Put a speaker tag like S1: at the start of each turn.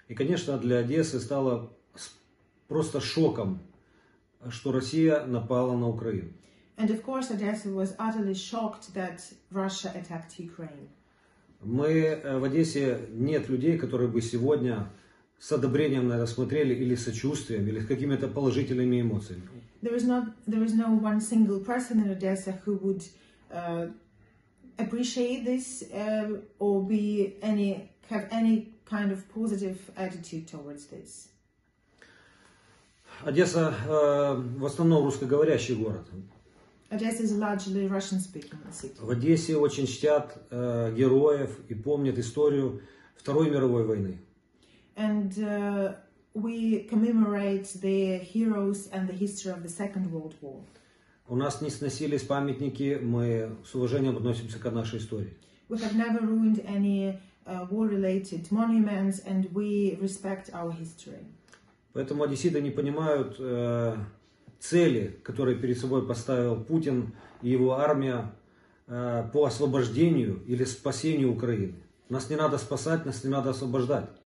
S1: И, конечно, для Одессы стало просто шоком, что Россия напала на Украину.
S2: And of course, Odessa was utterly shocked that Russia attacked Ukraine.
S1: Мы в Одессе нет людей, которые бы сегодня с одобрением на это смотрели или сочувствием, или с какими-то положительными эмоциями.
S2: There is no one single person in Odessa who would appreciate this or have any kind of positive attitude towards this.
S1: Одесса в основном русскоговорящий город.
S2: Odessa is largely Russian-speaking city.
S1: В Одессе очень чтят героев и помнят историю Второй мировой войны.
S2: And we commemorate the heroes and the history of the Second World War.
S1: У нас не сносились памятники, мы с уважением относимся к нашей истории.
S2: We have never ruined any war-related monuments, and we respect our history.
S1: Поэтому одесситы не понимают цели, которые перед собой поставил Путин и его армия по освобождению или спасению Украины. Нас не надо спасать, нас не надо освобождать.